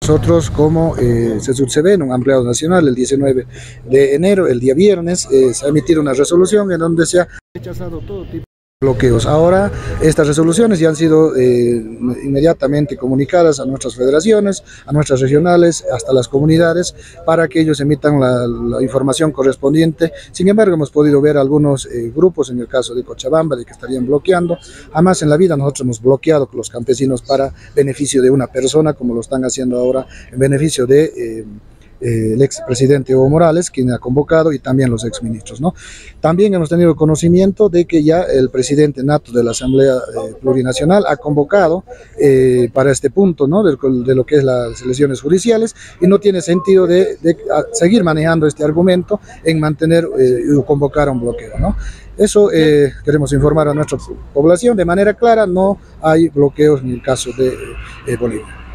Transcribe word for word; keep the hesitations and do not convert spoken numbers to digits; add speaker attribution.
Speaker 1: Nosotros, como eh, se sucede en un ampliado nacional, el diecinueve de enero, el día viernes, eh, se ha emitido una resolución en donde se ha rechazado todo tipo de bloqueos. Ahora, estas resoluciones ya han sido eh, inmediatamente comunicadas a nuestras federaciones, a nuestras regionales, hasta las comunidades, para que ellos emitan la, la información correspondiente. Sin embargo, hemos podido ver algunos eh, grupos, en el caso de Cochabamba, de que estarían bloqueando. Jamás en la vida nosotros hemos bloqueado con los campesinos para beneficio de una persona, como lo están haciendo ahora en beneficio de eh, Eh, el expresidente Evo Morales, quien ha convocado, y también los exministros, ¿no? También hemos tenido conocimiento de que ya el presidente nato de la Asamblea eh, Plurinacional ha convocado eh, para este punto, ¿no? de, de lo que es las elecciones judiciales, y no tiene sentido de, de seguir manejando este argumento en mantener eh, o convocar a un bloqueo, ¿no? Eso eh, queremos informar a nuestra población de manera clara. No hay bloqueos en el caso de eh, Bolivia.